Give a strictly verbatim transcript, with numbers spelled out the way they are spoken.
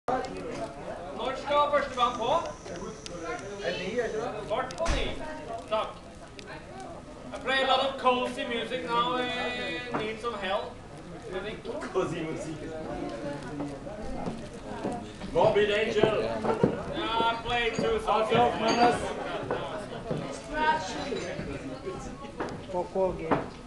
Når skal første band på? Kvart på ni. Takk. I play a lot of cozy music now. I need some help. Cozy music. Morbid Angel. Yeah, I played two songs. På K G.